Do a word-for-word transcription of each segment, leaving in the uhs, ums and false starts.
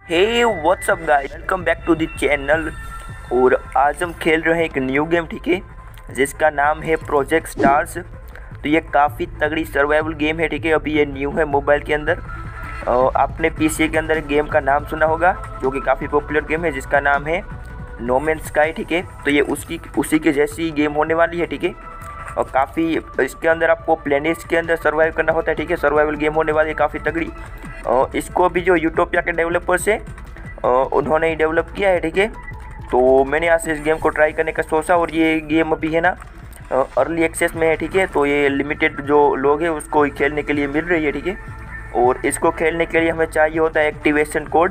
Hey WhatsApp guys, welcome back to the channel. और आज हम खेल रहे हैं एक न्यू गेम, ठीक है, जिसका नाम है प्रोजेक्ट स्टार्स। तो ये काफ़ी तगड़ी सर्वाइवल गेम है, ठीक है। अभी ये न्यू है मोबाइल के अंदर। और आपने पीसी के अंदर गेम का नाम सुना होगा, जो कि काफ़ी पॉपुलर गेम है, जिसका नाम है नो मैन स्काई, ठीक है। तो ये उसकी उसी के जैसी गेम होने वाली है, ठीक है। और काफ़ी इसके अंदर आपको प्लेनेट्स के अंदर सर्वाइव करना होता है, ठीक है। सर्वाइवल गेम होने वाली है काफ़ी तगड़ी। और इसको भी जो यूटोपिया के डेवलपर्स है उन्होंने ही डेवलप किया है, ठीक है। तो मैंने आज से इस गेम को ट्राई करने का सोचा, और ये गेम अभी है ना अर्ली एक्सेस में है, ठीक है। तो ये लिमिटेड जो लोग हैं उसको ही खेलने के लिए मिल रही है, ठीक है। और इसको खेलने के लिए हमें चाहिए होता है एक्टिवेशन कोड,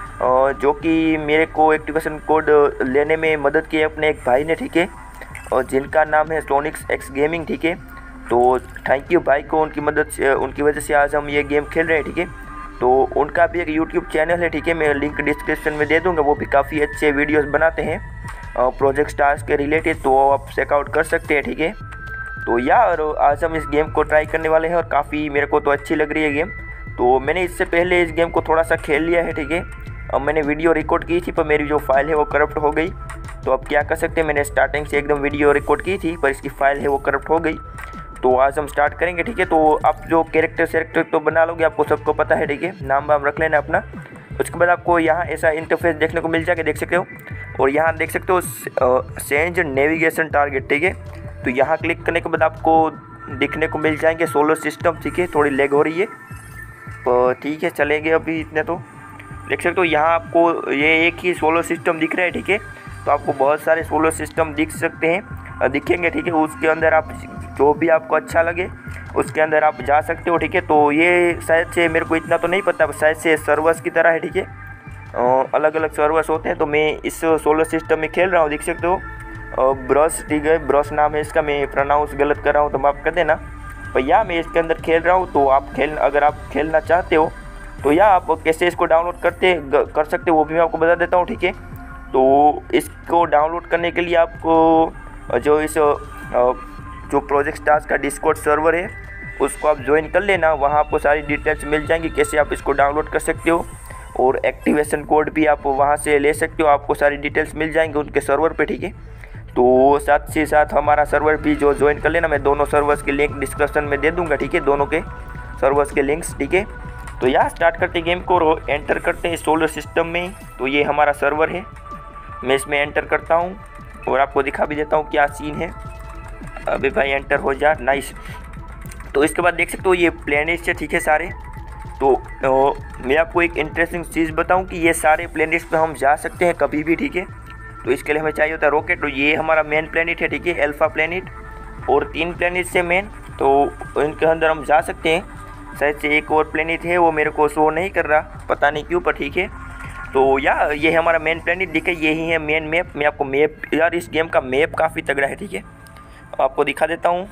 जो कि मेरे को एक्टिवेशन कोड लेने में मदद की है अपने एक भाई ने, ठीक है, और जिनका नाम है सोनिक्स एक्स गेमिंग, ठीक है। तो थैंक यू भाई को, उनकी मदद से, उनकी वजह से आज हम ये गेम खेल रहे हैं, ठीक है। तो उनका भी एक यूट्यूब चैनल है, ठीक है, मैं लिंक डिस्क्रिप्शन में दे दूंगा। वो भी काफ़ी अच्छे वीडियोस बनाते हैं प्रोजेक्ट स्टार्स के रिलेटेड, तो आप चेकआउट कर सकते हैं, ठीक है। तो यार आज हम इस गेम को ट्राई करने वाले हैं, और काफ़ी मेरे को तो अच्छी लग रही है गेम। तो मैंने इससे पहले इस गेम को थोड़ा सा खेल लिया है, ठीक है। अब मैंने वीडियो रिकॉर्ड की थी, पर मेरी जो फाइल है वो करप्ट हो गई। तो अब क्या कर सकते हैं, मैंने स्टार्टिंग से एकदम वीडियो रिकॉर्ड की थी, पर इसकी फाइल है वो करप्ट हो गई। तो आज हम स्टार्ट करेंगे, ठीक है। तो आप जो कैरेक्टर सेरेक्टर तो बना लोगे, आपको सबको पता है, ठीक है। नाम वाम रख लेना अपना। उसके बाद आपको यहाँ ऐसा इंटरफेस देखने को मिल जाएगा, देख सकते हो। और यहाँ देख सकते हो चेंज नेविगेशन टारगेट, ठीक है। तो यहाँ क्लिक करने के बाद आपको दिखने को मिल जाएंगे सोलर सिस्टम, ठीक है। थोड़ी लैग हो रही है, तो ठीक है चलेंगे अभी इतने। तो देख सकते हो यहाँ आपको ये एक ही सोलर सिस्टम दिख रहा है, ठीक है। तो आपको बहुत सारे सोलर सिस्टम दिख सकते हैं, दिखेंगे, ठीक है। उसके अंदर आप जो भी आपको अच्छा लगे उसके अंदर आप जा सकते हो, ठीक है। तो ये शायद से, मेरे को इतना तो नहीं पता, शायद से सर्वर्स की तरह है, ठीक है। अलग अलग सर्वर्स होते हैं। तो मैं इस सोलर सिस्टम में खेल रहा हूँ, देख सकते हो। ब्रश, ठीक है, ब्रश नाम है इसका। मैं प्रोनाउंस गलत कर रहा हूँ तो माफ़ कर देना भैया। मैं इसके अंदर खेल रहा हूँ, तो आप खेल अगर आप खेलना चाहते हो तो या आप कैसे इसको डाउनलोड करते कर सकते हो वो भी मैं आपको बता देता हूँ, ठीक है। तो इसको डाउनलोड करने के लिए आपको जो इस जो प्रोजेक्ट स्टार्स का डिस्कॉर्ड सर्वर है उसको आप ज्वाइन कर लेना। वहाँ आपको सारी डिटेल्स मिल जाएंगी कैसे आप इसको डाउनलोड कर सकते हो, और एक्टिवेशन कोड भी आप वहाँ से ले सकते हो। आपको सारी डिटेल्स मिल जाएंगे उनके सर्वर पे, ठीक है। तो साथ ही साथ हमारा सर्वर भी जो ज्वाइन कर लेना। मैं दोनों सर्वर्स के लिंक डिस्क्रिप्शन में दे दूँगा, ठीक है, दोनों के सर्वर्स के लिंक्स, ठीक है। तो यहाँ स्टार्ट करते गेम को, एंटर करते हैं सोलर सिस्टम में। तो ये हमारा सर्वर है, मैं इसमें एंटर करता हूँ और आपको दिखा भी देता हूँ क्या सीन है। अबे भाई एंटर हो जा, नाइस। तो इसके बाद देख सकते हो ये प्लेनेट्स है, ठीक है, सारे। तो, तो मैं आपको एक इंटरेस्टिंग चीज़ बताऊँ कि ये सारे प्लेनेट्स पे हम जा सकते हैं कभी भी, ठीक है। तो इसके लिए हमें चाहिए होता है रॉकेट। तो ये हमारा मेन प्लेनेट है, ठीक है, अल्फा प्लेनेट। और तीन प्लेनेट्स है मेन, तो इनके अंदर हम जा सकते हैं। शायद से एक और प्लेनेट है, वो मेरे को शो नहीं कर रहा, पता नहीं क्यों, पर ठीक है। तो यार ये हमारा मेन प्लेनेट दिखे, यही है मेन मैप। मैं आपको मैप, यार इस गेम का मैप काफ़ी तगड़ा है, ठीक है, आपको दिखा देता हूँ।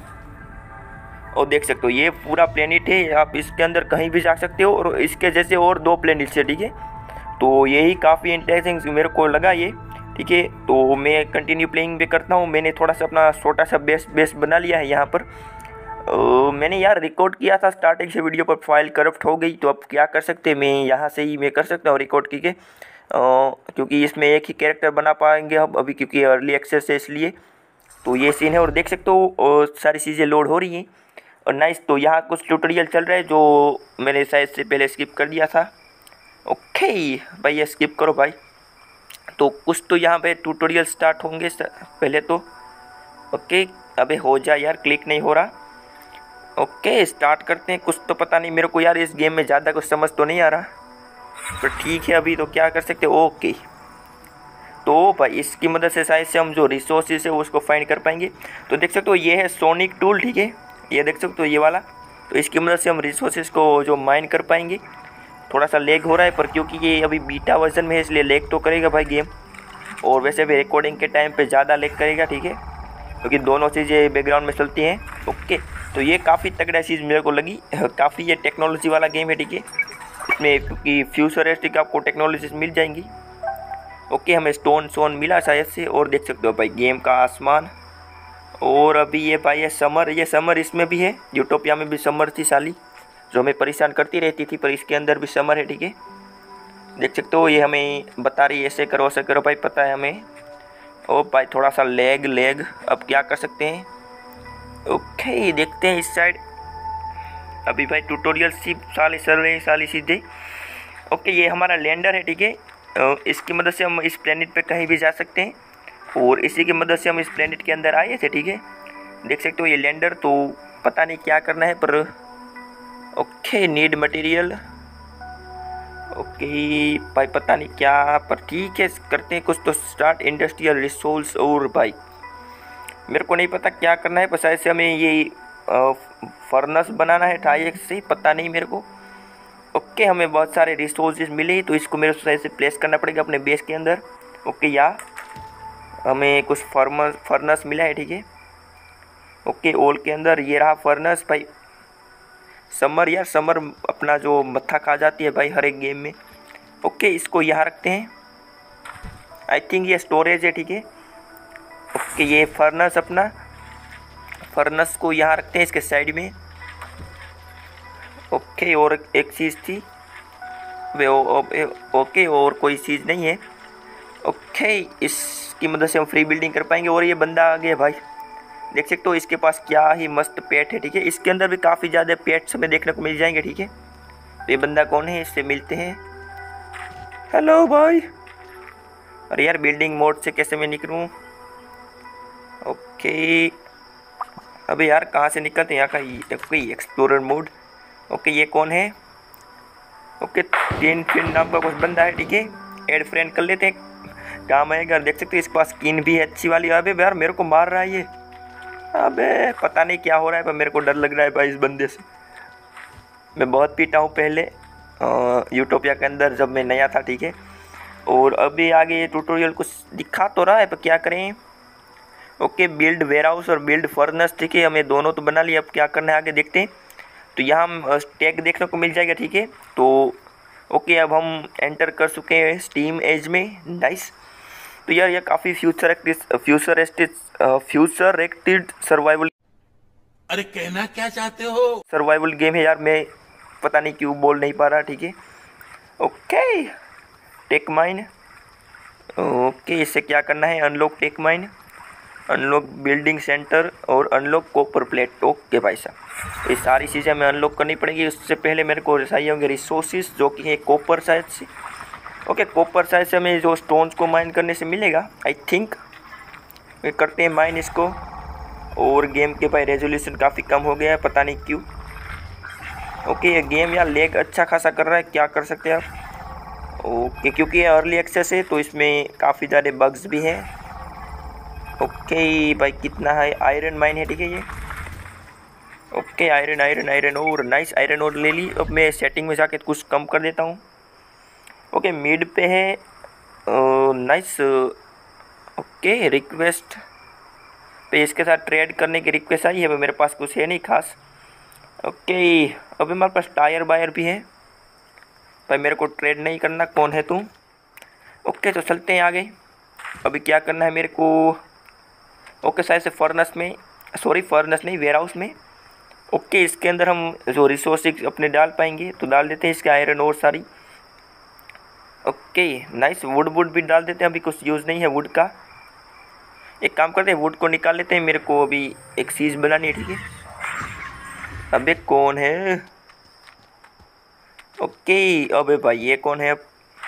और देख सकते हो ये पूरा प्लेनेट है, आप इसके अंदर कहीं भी जा सकते हो। और इसके जैसे और दो प्लेनेट्स है, ठीक है। तो यही काफ़ी इंटरेस्टिंग मेरे को लगा ये, ठीक है। तो मैं कंटिन्यू प्लेइंग भी करता हूँ। मैंने थोड़ा सा अपना छोटा सा बेस बेस बना लिया है यहाँ पर। Uh, मैंने यार रिकॉर्ड किया था स्टार्टिंग से वीडियो, पर फाइल करप्ट हो गई। तो अब क्या कर सकते हैं, मैं यहाँ से ही मैं कर सकता हूँ रिकॉर्ड की के, uh, क्योंकि इसमें एक ही कैरेक्टर बना पाएंगे हम अभी, क्योंकि अर्ली एक्सेस है इसलिए। तो ये सीन है, और देख सकते हो uh, सारी चीज़ें लोड हो रही हैं, और नाइस। तो यहाँ कुछ ट्यूटोरियल चल रहा है जो मैंने शायद से पहले स्किप कर दिया था। ओके भाई, ये स्किप करो भाई। तो कुछ तो यहाँ पे ट्यूटोरियल स्टार्ट होंगे पहले तो। ओके अबे हो जा यार, क्लिक नहीं हो रहा। ओके स्टार्ट करते हैं। कुछ तो पता नहीं मेरे को यार, इस गेम में ज़्यादा कुछ समझ तो नहीं आ रहा, पर ठीक है अभी तो क्या कर सकते हैं। ओके तो भाई इसकी मदद से शायद से हम जो रिसोर्सेज है उसको फाइंड कर पाएंगे। तो देख सकते हो ये है सोनिक टूल, ठीक है, ये देख सकते हो ये वाला। तो इसकी मदद से हम रिसोर्सेज को जो माइन कर पाएंगे। थोड़ा सा लेग हो रहा है, पर क्योंकि ये अभी बीटा वर्जन में है इसलिए लेग तो करेगा भाई गेम। और वैसे भी रिकॉर्डिंग के टाइम पे ज़्यादा लेग करेगा, ठीक है, क्योंकि दोनों चीज़ें बैकग्राउंड में चलती हैं। ओके तो ये काफ़ी तगड़ा चीज़ मेरे को लगी, काफ़ी ये टेक्नोलॉजी वाला गेम है, ठीक है। इसमें क्योंकि फ्यूचरिस्टिक आपको टेक्नोलॉजीज मिल जाएंगी। ओके हमें स्टोन सोन मिला शायद से। और देख सकते हो भाई गेम का आसमान। और अभी ये भाई ये समर, ये समर इसमें भी है, यूटोपिया में भी समर थी साली, जो हमें परेशान करती रहती थी, पर इसके अंदर भी समर है, ठीक है। देख सकते हो ये हमें बता रही है ऐसे करो ऐसे करो भाई, पता है हमें। ओ भाई थोड़ा सा लेग लेग अब क्या कर सकते हैं। ओके देखते हैं इस साइड। अभी भाई ट्यूटोरियल सी साले चल रहे साली सीधे। ओके ये हमारा लैंडर है, ठीक है। इसकी मदद से हम इस प्लेनेट पे कहीं भी जा सकते हैं और इसी की मदद से हम इस प्लेनेट के अंदर आए थे, ठीक है। देख सकते हो ये लैंडर, तो पता नहीं क्या करना है पर ओके नीड मटेरियल। ओके भाई पता नहीं क्या, पर ठीक है करते हैं कुछ तो। Start industrial resource. और भाई मेरे को नहीं पता क्या करना है, बस ऐसे हमें ये फर्नेस बनाना है ढाई एक्स से, पता नहीं मेरे को। ओके हमें बहुत सारे रिसोर्सेज मिले तो इसको मेरे को ऐसे प्लेस करना पड़ेगा अपने बेस के अंदर। ओके या हमें कुछ फर्मस फर्नेस मिला है, ठीक है। ओके ओल के अंदर ये रहा फर्नेस भाई। समर यार समर अपना जो मत्था खा जाती है भाई हर एक गेम में। ओके इसको यहाँ रखते हैं, आई थिंक ये स्टोरेज है, ठीक है। ओके ये फर्नेस अपना फर्नेस को यहाँ रखते हैं इसके साइड में। ओके और एक चीज़ थी वे ओके और कोई चीज़ नहीं है। ओके इसकी मदद से हम फ्री बिल्डिंग कर पाएंगे। और ये बंदा आ गया भाई, देख सकते हो इसके पास क्या ही मस्त पेट है, ठीक है। इसके अंदर भी काफ़ी ज़्यादा पेट्स हमें देखने को मिल जाएंगे, ठीक है। तो ये बंदा कौन है, इससे मिलते हैं। हेलो भाई। अरे यार बिल्डिंग मोड से कैसे मैं निकलूँ। ओके अबे यार कहाँ से निकलते हैं यहाँ का। कोई एक्सप्लोरर मोड। ओके ये कौन है। ओके तीन फिन नाम का कुछ बंदा है, ठीक है। एड फ्रेंड कर लेते हैं, काम आएगा। देख सकते हो इसके पास स्किन भी है अच्छी वाली। अबे यार मेरे को मार रहा है ये, अबे पता नहीं क्या हो रहा है पर मेरे को डर लग रहा है भाई इस बंदे से। मैं बहुत पीटा हूँ पहले यूटोपिया के अंदर जब मैं नया था, ठीक है। और अभी आगे ये ट्यूटोरियल कुछ दिखा तो रहा है पर क्या करें। ओके बिल्ड वेयर हाउस और बिल्ड फर्नेस, ठीक है। हमें दोनों तो बना लिया, अब क्या करना है आगे देखते हैं। तो यहाँ हम टैग देखने को मिल जाएगा, ठीक है। तो ओके अब हम एंटर कर चुके हैं स्टीम एज में, नाइस। तो यार ये काफ़ी फ्यूचर फ्यूचरिस्टिक फ्यूचरिस्टिक सर्वाइवल, अरे कहना क्या चाहते हो, सर्वाइवल गेम है यार। मैं पता नहीं क्यों बोल नहीं पा रहा, ठीक है। Okay tech mine. ओके इससे क्या करना है, unlock tech mine, unlock building centre और अनलॉक कॉपर प्लेट। ओके भाई साहब ये सारी चीज़ें हमें अनलॉक करनी पड़ेगी। उससे पहले मेरे को चाहिए होंगे रिसोर्सेज जो कि है कॉपर साइड से। ओके कॉपर साइड से हमें जो स्टोन्स को माइन करने से मिलेगा आई थिंक। वे करते हैं माइन इसको। और गेम के भाई रेजोल्यूशन काफ़ी कम हो गया है, पता नहीं क्यों। ओके ये गेम यार लेग अच्छा खासा कर रहा है, क्या कर सकते हैं आप। ओके क्योंकि ये अर्ली एक्सेस है तो इसमें काफ़ी ज़्यादा बग्स भी हैं। ओके भाई कितना है, आयरन माइन है, ठीक है ये। ओके आयरन आयरन आयरन और नाइस आयरन और ले ली। अब मैं सेटिंग में जाके कुछ कम कर देता हूँ। ओके मिड पे है नाइस। ओके रिक्वेस्ट पे इसके साथ ट्रेड करने की रिक्वेस्ट आई है, मेरे पास कुछ है नहीं खास। ओके अभी हमारे पास टायर बायर भी है भाई, मेरे को ट्रेड नहीं करना, कौन है तू। ओके तो चलते हैं आगे। अभी क्या करना है मेरे को। ओके शायद से फर्नेस में, सॉरी फर्नेस नहीं वेयर हाउस में। ओके इसके अंदर हम जो रिसोर्सेज अपने डाल पाएंगे तो डाल देते हैं इसके आयरन और सारी। ओके नाइस वुड वुड भी डाल देते हैं, अभी कुछ यूज़ नहीं है वुड का। एक काम करते हैं वुड को निकाल लेते हैं, मेरे को अभी एक चीज़ बनानी है, ठीक है। अबे कौन है। ओके अबे भाई ये कौन है अब।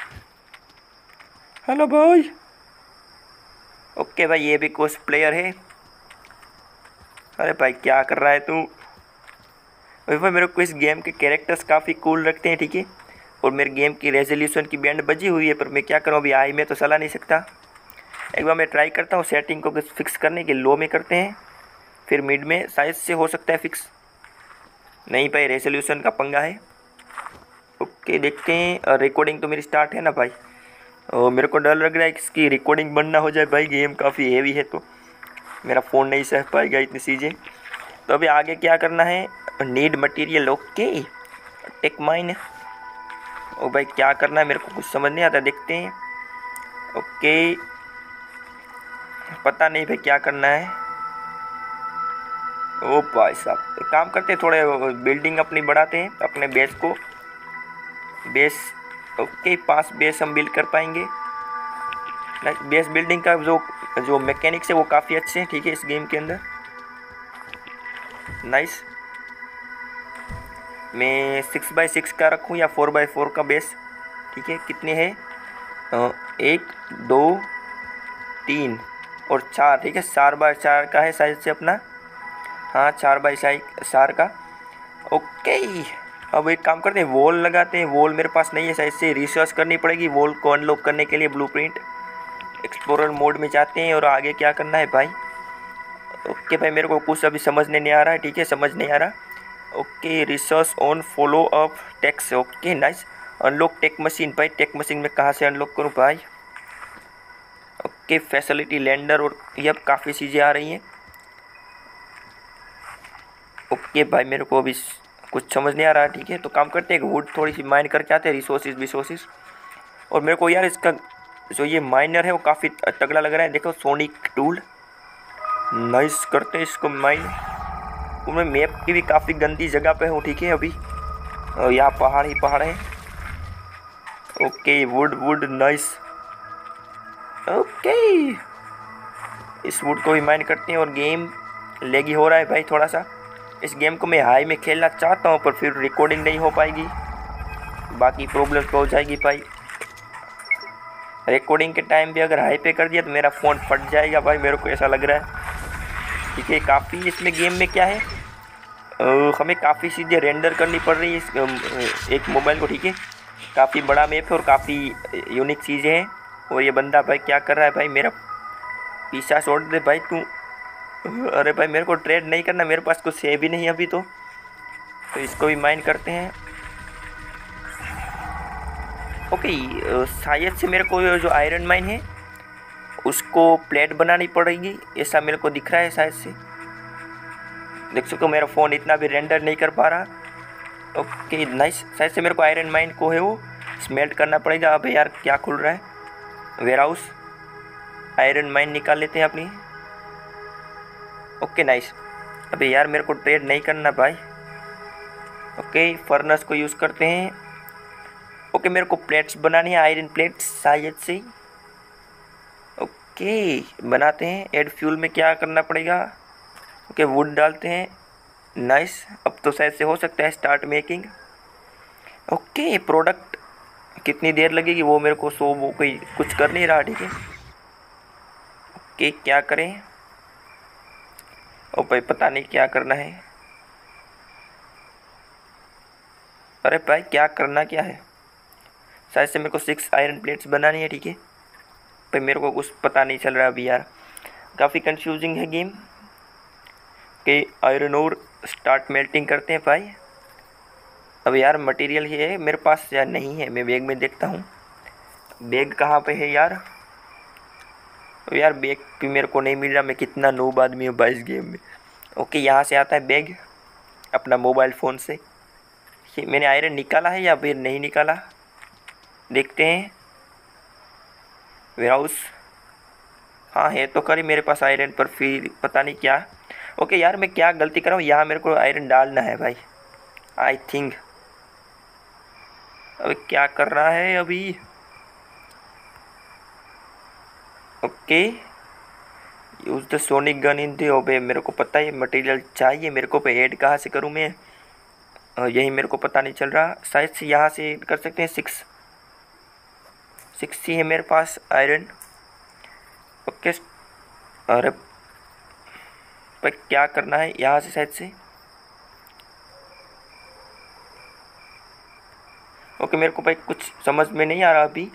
हेलो भाई। ओके भाई ये भी कुछ प्लेयर है। अरे भाई क्या कर रहा है तू। अभी भाई मेरे को इस गेम के कैरेक्टर्स काफ़ी कूल लगते हैं, ठीक है। और मेरे गेम की रेजोल्यूशन की बैंड बजी हुई है पर मैं क्या करूँ अभी आई में तो चला नहीं सकता। एक बार मैं ट्राई करता हूँ सेटिंग को कुछ फिक्स करने के, लो में करते हैं फिर मिड में साइज से हो सकता है फिक्स। नहीं भाई रेजोल्यूशन का पंगा है। ओके देखते हैं रिकॉर्डिंग तो मेरी स्टार्ट है ना भाई। और मेरे को डर लग रहा है कि इसकी रिकॉर्डिंग बंद ना हो जाए भाई, गेम काफ़ी हेवी है तो मेरा फ़ोन नहीं सह पाएगा इतनी चीज़ें। तो अभी आगे क्या करना है, need material. Okay tech mine. ओ भाई क्या करना है मेरे को कुछ समझ नहीं आता, देखते हैं। ओके पता नहीं भाई क्या करना है। ओ भाई साहब एक काम करते हैं थोड़े बिल्डिंग अपनी बढ़ाते हैं, अपने बेस को बेस ओके, पांच बेस हम बिल्ड कर पाएंगे। बेस बिल्डिंग का जो जो मैकेनिक्स है वो काफ़ी अच्छे हैं, ठीक है, इस गेम के अंदर। नाइस। मैं सिक्स बाई सिक्स का रखूँ या फोर बाई फोर का बेस, ठीक है। कितने हैं? एक, दो, तीन और चार, ठीक है। चार बाय चार का है साइज से अपना, हाँ, चार बाई चार का। ओके, अब एक काम करते हैं, वॉल लगाते हैं। वॉल मेरे पास नहीं है साइज से, रिसर्च करनी पड़ेगी वॉल को अनलॉक करने के लिए। ब्लूप्रिंट एक्सप्लोरर मोड में जाते हैं और आगे क्या करना है भाई। ओके भाई, मेरे को कुछ अभी समझने नहीं आ रहा है, ठीक है, समझ नहीं आ रहा। Okay, research on follow up techs. Okay nice. Unlock tech machine. भाई टेक मशीन में कहाँ से अनलॉक करूँ भाई? ओके, फैसिलिटी लैंडर, और ये अब काफ़ी चीज़ें आ रही हैं। ओके भाई, मेरे को अभी कुछ समझ नहीं आ रहा, ठीक है। तो काम करते हैं, वुड थोड़ी सी माइन करके आते हैं, रिसोर्सेज रिसोर्सेज। और मेरे को यार इसका जो ये माइनर है वो काफ़ी तगड़ा लग रहा है। देखो, सोनिक टूल, नाइस। करते हैं इसको माइन। और मैं मैप की भी काफ़ी गंदी जगह पे हूँ, ठीक है अभी। और यहाँ पहाड़ ही पहाड़ है। Okay, wood wood, nice. Okay, इस वुड को भी माइन करते हैं। और गेम लेगी हो रहा है भाई थोड़ा सा। इस गेम को मैं हाई में खेलना चाहता हूँ, पर फिर रिकॉर्डिंग नहीं हो पाएगी, बाकी प्रॉब्लम तो हो जाएगी भाई। रिकॉर्डिंग के टाइम भी अगर हाई पे कर दिया तो मेरा फ़ोन फट जाएगा भाई, मेरे को ऐसा लग रहा है, ठीक है। काफ़ी इसमें गेम में क्या है, आ, हमें काफ़ी चीज़ें रेंडर करनी पड़ रही है इस एक मोबाइल को, ठीक है। काफ़ी बड़ा मैप है और काफ़ी यूनिक चीज़ें हैं। और ये बंदा भाई क्या कर रहा है भाई, मेरा पीछा छोड़ दे भाई तू। अरे भाई, मेरे को ट्रेड नहीं करना, मेरे पास कुछ है भी नहीं अभी तो। तो इसको भी माइन करते हैं। ओके, शायद से मेरे को जो आयरन माइन है उसको प्लेट बनानी पड़ेगी, ऐसा मेरे को दिख रहा है शायद से। देख सकते हो, मेरा फ़ोन इतना भी रेंडर नहीं कर पा रहा। ओके नाइस, शायद से मेरे को आयरन माइन को है वो स्मेल्ट करना पड़ेगा। अबे यार, क्या खुल रहा है? Ware house. आयरन माइन निकाल लेते हैं अपनी। Okay nice. अबे यार, मेरे को ट्रेड नहीं करना भाई। ओके, फर्नेस को यूज़ करते हैं। ओके, मेरे को प्लेट्स बनानी है, आयरन प्लेट्स शायद से। ओके, बनाते हैं। ऐड फ्यूल में क्या करना पड़ेगा? ओके, वुड डालते हैं। नाइस, अब तो शायद से हो सकता है स्टार्ट मेकिंग। ओके, प्रोडक्ट कितनी देर लगेगी वो मेरे को सो वो कोई कुछ कर नहीं रहा, ठीक है। ओके, क्या करें? ओ भाई, पता नहीं क्या करना है। अरे भाई, क्या करना क्या है? शायद से मेरे को सिक्स आयरन प्लेट्स बनानी है, ठीक है भाई। मेरे को कुछ पता नहीं चल रहा अभी यार, काफ़ी कंफ्यूजिंग है गेम। के आयरन और स्टार्ट मेल्टिंग करते हैं भाई। अब यार, मटेरियल ही है मेरे पास या नहीं है? मैं बैग में देखता हूँ, बैग कहाँ पे है यार? अब यार, बैग भी मेरे को नहीं मिल रहा। मैं कितना नूब आदमी हूँ भाई इस गेम में। ओके, यहाँ से आता है बैग अपना मोबाइल फ़ोन से। मैंने आयरन निकाला है या फिर नहीं निकाला, देखते हैं। वेयरहाउस, हाँ है तो करी मेरे पास आयरन, पर फिर पता नहीं क्या। ओके यार, मैं क्या गलती कर रहा हूँ, यहाँ मेरे को आयरन डालना है भाई, आई थिंक। अबे क्या कर रहा है अभी? Okay, use the sonic gun in the. ओबे, मेरे को पता है मटेरियल चाहिए मेरे को, पे ऐड कहाँ से करूँ मैं? यही मेरे को पता नहीं चल रहा। शायद से यहाँ से कर सकते हैं। सिक्स सिक्स ही है मेरे पास आयरन। ओके, अरे भाई क्या करना है यहाँ से? शायद से ओके, मेरे को भाई कुछ समझ में नहीं आ रहा अभी।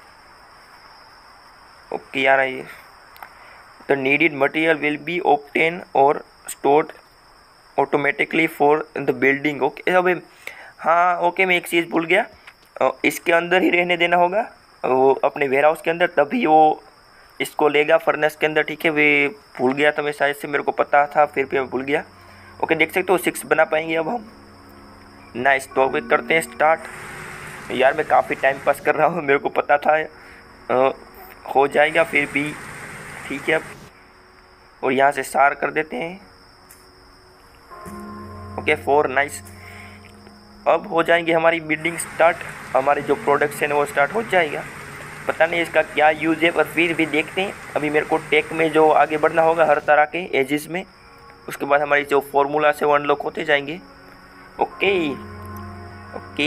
ओके यार, ये the needed material will be obtain और stored automatically for the building. Okay, अबे हाँ, ओके, मैं एक चीज़ भूल गया, इसके अंदर ही रहने देना होगा वो अपने वेयर हाउस के अंदर, तभी वो इसको लेगा फर्नेस के अंदर, ठीक है। वे भूल गया था मैं, शायद से मेरे को पता था फिर भी मैं भूल गया। ओके, देख सकते हो सिक्स बना पाएंगे अब हम। नाइस, तो अब करते हैं स्टार्ट। यार, मैं काफ़ी टाइम पास कर रहा हूँ, मेरे को पता था आ, हो जाएगा फिर भी, ठीक है। अब और यहाँ से सार कर देते हैं। Okay, four, nice. अब हो जाएंगे हमारी बिल्डिंग स्टार्ट, हमारे जो प्रोडक्शन है वो स्टार्ट हो जाएगा। पता नहीं इसका क्या यूज़ है, पर फिर भी देखते हैं। अभी मेरे को टेक में जो आगे बढ़ना होगा हर तरह के एजेस में, उसके बाद हमारी जो फॉर्मूला से वो अनलॉक होते जाएंगे। Okay okay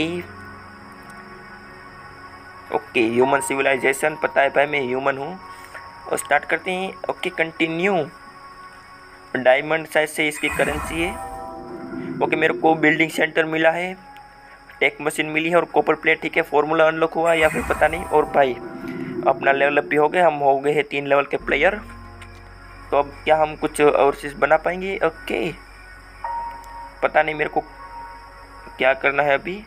okay human civilisation, पता है भाई मैं ह्यूमन हूँ। और स्टार्ट करते हैं। Okay continue. डायमंड साइज से इसकी करेंसी है। ओके मेरे को बिल्डिंग सेंटर मिला है, टेक मशीन मिली है और कॉपर प्लेट, ठीक है। फॉर्मूला अनलॉक हुआ या फिर पता नहीं। और भाई अपना लेवल अप भी हो गया, हम हो गए हैं तीन लेवल के प्लेयर। तो अब क्या हम कुछ और चीज़ बना पाएंगे? ओके पता नहीं मेरे को क्या करना है अभी।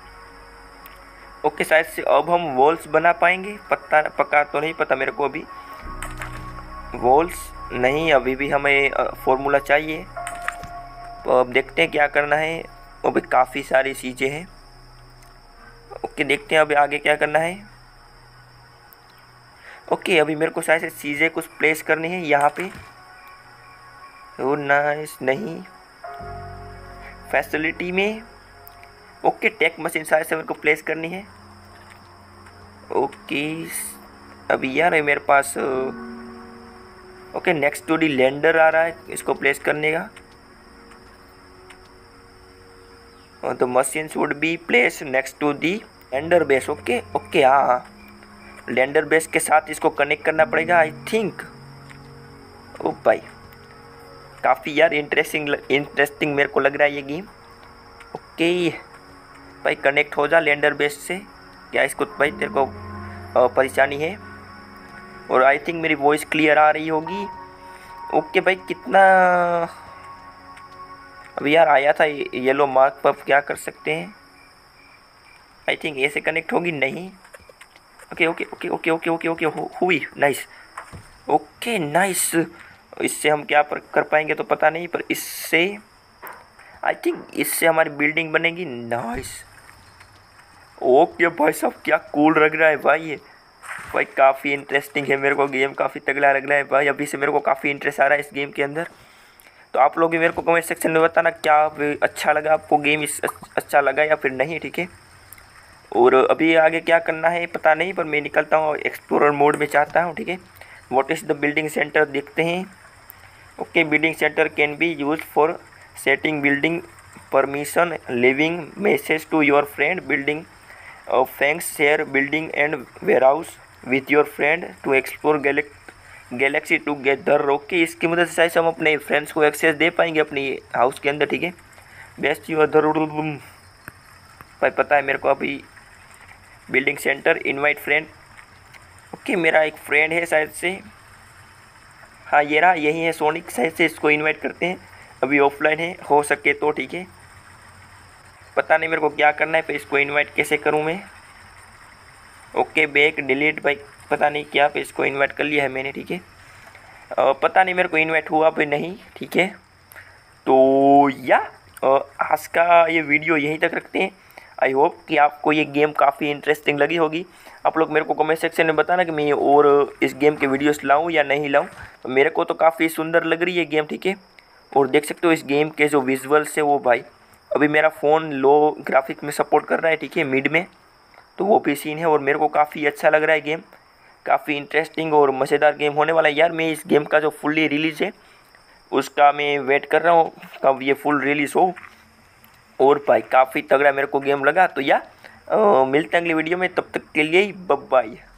ओके शायद से अब हम वॉल्स बना पाएंगे, पता पक्का तो नहीं पता मेरे को अभी। वॉल्स नहीं, अभी भी हमें फॉर्मूला चाहिए। तो अब देखते हैं क्या करना है। अभी काफ़ी सारी चीज़ें हैं। ओके देखते हैं अभी आगे क्या करना है। ओके अभी मेरे को शायद से चीज़ें कुछ प्लेस करनी है यहाँ पे। ओ नाइस, नहीं फैसिलिटी में। ओके टेक मशीन शायद से मेरे को प्लेस करनी है। ओके अभी यार मेरे पास okay next to the lander आ रहा है, इसको प्लेस करने का। तो machine should be place next to the lander base. Okay okay हाँ लैंडर बेस के साथ इसको कनेक्ट करना पड़ेगा आई थिंक। ओ भाई काफ़ी यार इंटरेस्टिंग इंटरेस्टिंग मेरे को लग रहा है ये गेम। ओके भाई कनेक्ट हो जा लैंडर बेस से। क्या इसको भाई तेरे को परेशानी है? और आई थिंक मेरी वॉइस क्लियर आ रही होगी। ओके भाई कितना अभी यार आया था येलो मार्क पर, क्या कर सकते हैं? आई थिंक ऐसे कनेक्ट होगी, नहीं। Okay okay okay okay okay okay okay हुई, नाइस। ओके नाइस, इससे हम क्या पर कर पाएंगे तो पता नहीं, पर इससे आई थिंक इससे हमारी बिल्डिंग बनेगी। नाइस। ओके भाई साहब क्या कूल लग रहा है भाई ये। भाई काफ़ी इंटरेस्टिंग है, मेरे को गेम काफ़ी तगड़ा लग रहा है भाई। अभी से मेरे को काफ़ी इंटरेस्ट आ रहा है इस गेम के अंदर। तो आप लोग भी मेरे को कमेंट सेक्शन में बताना क्या अच्छा लगा आपको, गेम इस अच्छा लगा या फिर नहीं, ठीक है। और अभी आगे क्या करना है पता नहीं, पर मैं निकलता हूँ एक्सप्लोरर मोड में चाहता हूँ, ठीक है। What is the building centre देखते हैं। Okay building centre can be use for setting building permission, leaving message to your friend, building thanks share building and warehouse with your friend to explore galaxy together. Okay इसकी मदद से शायद हम अपने friends को access दे पाएंगे अपनी house के अंदर, ठीक है। बेस्ट यू अदर भाई पता है मेरे को अभी building centre invite friend. Okay मेरा एक फ्रेंड है शायद से, हाँ ये रहा, यही है सोनिक, शायद से इसको इनवाइट करते हैं। अभी ऑफलाइन है, हो सके तो ठीक है। पता नहीं मेरे को क्या करना है, फिर इसको इनवाइट कैसे करूँ मैं। ओके बैक डिलीट भाई, पता नहीं क्या, पे इसको इनवाइट कर लिया है मैंने, ठीक है। पता नहीं मेरे को इनवाइट हुआ भी नहीं, ठीक है। तो या आज का ये वीडियो यहीं तक रखते हैं। आई होप कि आपको ये गेम काफ़ी इंटरेस्टिंग लगी होगी। आप लोग मेरे को कमेंट सेक्शन में बताना कि मैं और इस गेम के वीडियोस लाऊं या नहीं लाऊं। तो मेरे को तो काफ़ी सुंदर लग रही है गेम, ठीक है। और देख सकते हो इस गेम के जो विजुअल्स है वो भाई, अभी मेरा फ़ोन लो ग्राफिक में सपोर्ट कर रहा है, ठीक है, मिड में, तो वो भी सीन है। और मेरे को काफ़ी अच्छा लग रहा है गेम, काफ़ी इंटरेस्टिंग और मज़ेदार गेम होने वाला है यार। मैं इस गेम का जो फुल्ली रिलीज़ है उसका मैं वेट कर रहा हूँ कब ये फुल रिलीज़ हो। और भाई काफ़ी तगड़ा मेरे को गेम लगा। तो या आ, मिलते हैं अगली वीडियो में, तब तक के लिए बाय बाय।